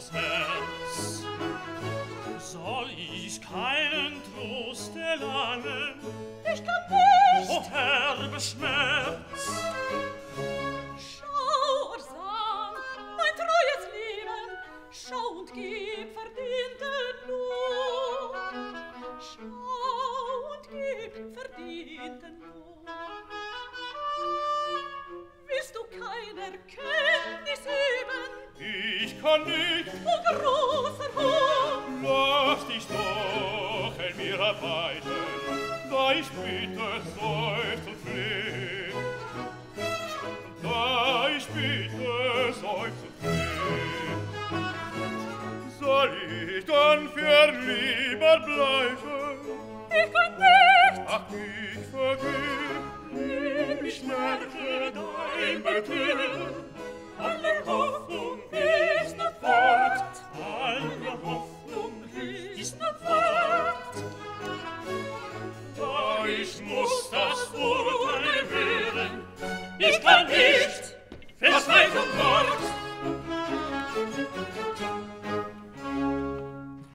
des Herz. Soll ich keinen Trost erlangen? Ich kann nicht. O herbe Schmerz! Schau, Orsam, mein treues Leben, schau und gib verdienten Lohn. Schau und gib verdienten Lohn. Willst du keiner Kenntnis üben? Ich kann nicht, O großer Hohn! lass dich doch in mir arbeiten, da ich bitte, seufz und fleh. Da ich bitte, seufz und fleh. Soll ich dann für lieber bleiben? Ich kann nicht. Ach, ich vergib, ich merke dein Betrüben. Alle Hoffnung ist noch fort, alle Hoffnung ist noch fort. Da ich muss das Urteil hören, ich kann nicht, verzweifelt